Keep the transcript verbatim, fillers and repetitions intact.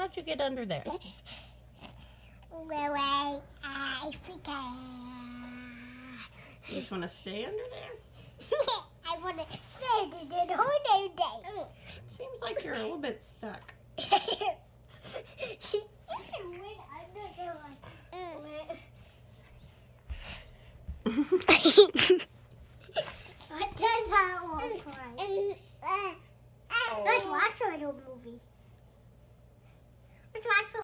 How'd you get under there? Well, I, I think I... You just want to stay under there? I want to stay under there the whole day. Seems like you're a little bit stuck. She just went under there like... What does that look like? Let's watch a little movie.